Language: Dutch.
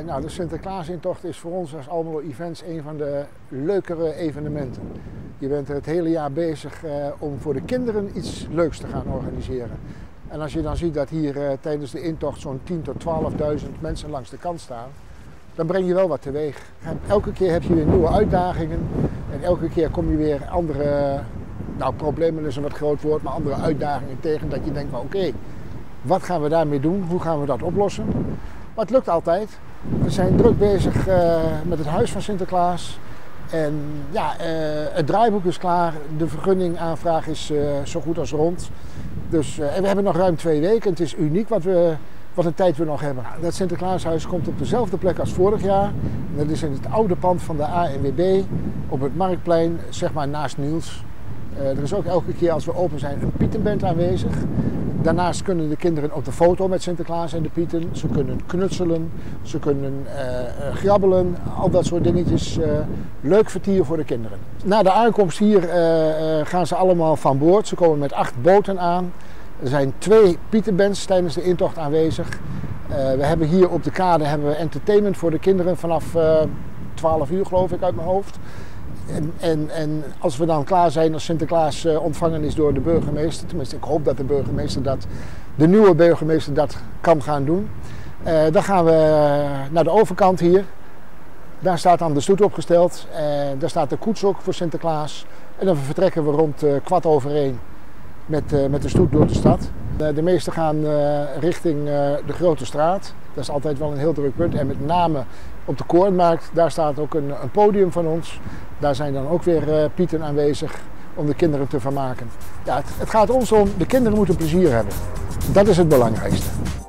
Nou, de Sinterklaasintocht is voor ons als Almelo Events een van de leukere evenementen. Je bent er het hele jaar bezig om voor de kinderen iets leuks te gaan organiseren. En als je dan ziet dat hier tijdens de intocht zo'n 10.000 tot 12.000 mensen langs de kant staan, dan breng je wel wat teweeg. En elke keer heb je weer nieuwe uitdagingen en elke keer kom je weer andere, nou problemen is een wat groot woord, maar andere uitdagingen tegen dat je denkt van oké, wat gaan we daarmee doen? Hoe gaan we dat oplossen? Maar het lukt altijd. We zijn druk bezig met het huis van Sinterklaas. En ja, het draaiboek is klaar. De vergunningaanvraag is zo goed als rond. Dus, en we hebben nog ruim 2 weken. Het is uniek wat een tijd we nog hebben. Dat Sinterklaashuis komt op dezelfde plek als vorig jaar. En dat is in het oude pand van de ANWB op het Marktplein, zeg maar naast Niels. Er is ook elke keer als we open zijn een Pietenband aanwezig. Daarnaast kunnen de kinderen op de foto met Sinterklaas en de Pieten. Ze kunnen knutselen, ze kunnen grabbelen, al dat soort dingetjes. Leuk vertier voor de kinderen. Na de aankomst hier gaan ze allemaal van boord. Ze komen met 8 boten aan. Er zijn 2 Pietenbands tijdens de intocht aanwezig. We hebben hier op de kade entertainment voor de kinderen vanaf 12 uur geloof ik uit mijn hoofd. En als we dan klaar zijn als Sinterklaas ontvangen is door de burgemeester, tenminste ik hoop dat de nieuwe burgemeester dat kan gaan doen. Dan gaan we naar de overkant hier. Daar staat dan de stoet opgesteld. Daar staat de koets ook voor Sinterklaas. En dan vertrekken we rond 1:15 met de stoet door de stad. De meesten gaan richting de Grote Straat. Dat is altijd wel een heel druk punt. En met name op de Koornmarkt, daar staat ook een podium van ons. Daar zijn dan ook weer Pieten aanwezig om de kinderen te vermaken. Ja, het gaat ons om, de kinderen moeten plezier hebben. Dat is het belangrijkste.